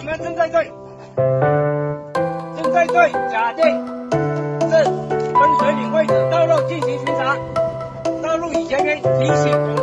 们正在对假定至分水岭位置道路进行巡查，道路已前面提醒我们。